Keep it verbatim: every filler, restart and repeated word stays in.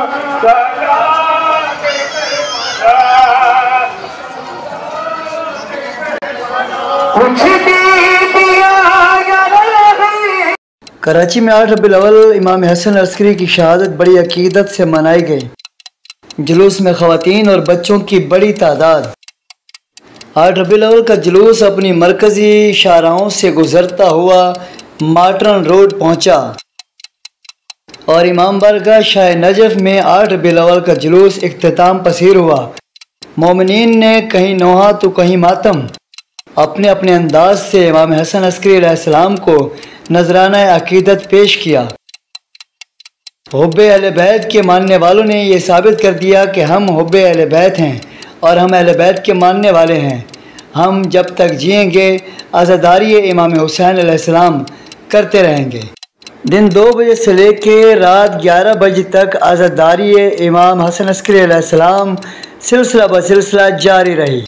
कराची में आठ रबीउल अव्वल इमाम हसन अस्करी की शहादत बड़ी अकीदत से मनाई गई। जुलूस में ख़वातीन और बच्चों की बड़ी तादाद। आठ रबीउल अव्वल का जुलूस अपनी मरकज़ी शाहराहों से गुज़रता हुआ माटरन रोड पहुँचा और इमाम बारगाह शाह नजफ़ में आठ रबीउल अव्वल का जुलूस इख्तिताम पसीर हुआ। मोमिनीन ने कहीं नोहा तो कहीं मातम अपने अपने अंदाज से इमाम हसन अस्करी अलैहिस्सलाम को नजराना अकीदत पेश किया। हुब्बे अहले बैत के मानने वालों ने यह साबित कर दिया कि हम हुब्बे अहले बैत हैं और हम अहले बैत के मानने वाले हैं। हम जब तक जिएंगे आज़ादारी इमाम हुसैन अलैहिस्सलाम करते रहेंगे। दिन दो बजे से लेकर रात ग्यारह बजे तक आज़ादारी इमाम हसन अस्करी अलैहिस्सलाम सिलसिला ब सिलसिला जारी रही।